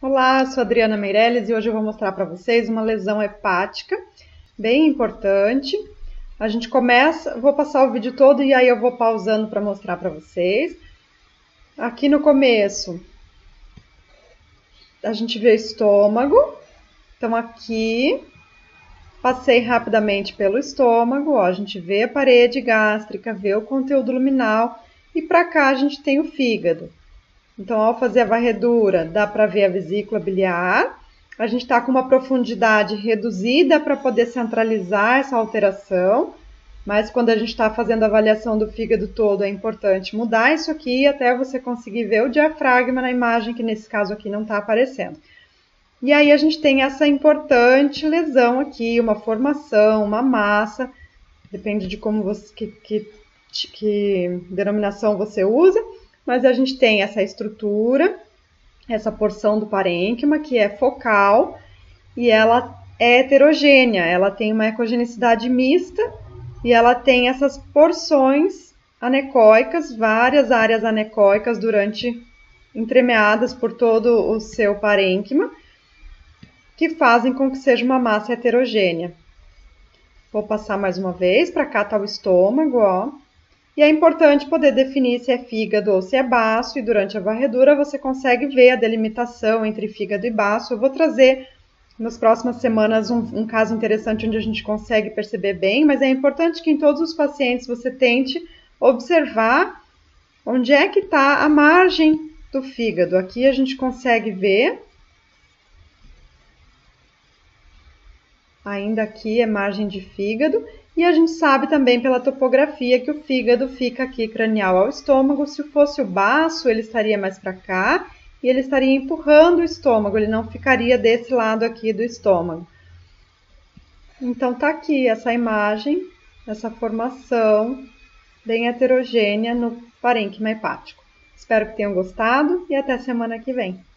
Olá, sou Adriana Meirelles e hoje eu vou mostrar para vocês uma lesão hepática bem importante. A gente começa, vou passar o vídeo todo e aí eu vou pausando para mostrar para vocês. Aqui no começo, a gente vê o estômago. Então aqui, passei rapidamente pelo estômago, ó, a gente vê a parede gástrica, vê o conteúdo luminal e para cá a gente tem o fígado. Então, ao fazer a varredura, dá para ver a vesícula biliar. A gente está com uma profundidade reduzida para poder centralizar essa alteração, mas quando a gente está fazendo a avaliação do fígado todo, é importante mudar isso aqui até você conseguir ver o diafragma na imagem, que nesse caso aqui não está aparecendo. E aí a gente tem essa importante lesão aqui, uma formação, uma massa, depende de como você, que denominação você usa. Mas a gente tem essa estrutura, essa porção do parênquima, que é focal, e ela é heterogênea, ela tem uma ecogenicidade mista, e ela tem essas porções anecóicas, várias áreas anecóicas entremeadas por todo o seu parênquima, que fazem com que seja uma massa heterogênea. Vou passar mais uma vez, para cá está o estômago, ó. E é importante poder definir se é fígado ou se é baço, e durante a varredura você consegue ver a delimitação entre fígado e baço. Eu vou trazer nas próximas semanas um caso interessante onde a gente consegue perceber bem, mas é importante que em todos os pacientes você tente observar onde é que está a margem do fígado. Aqui a gente consegue ver, ainda aqui é margem de fígado. E a gente sabe também pela topografia que o fígado fica aqui cranial ao estômago. Se fosse o baço, ele estaria mais para cá e ele estaria empurrando o estômago, ele não ficaria desse lado aqui do estômago. Então tá aqui essa imagem, essa formação bem heterogênea no parênquima hepático. Espero que tenham gostado e até semana que vem.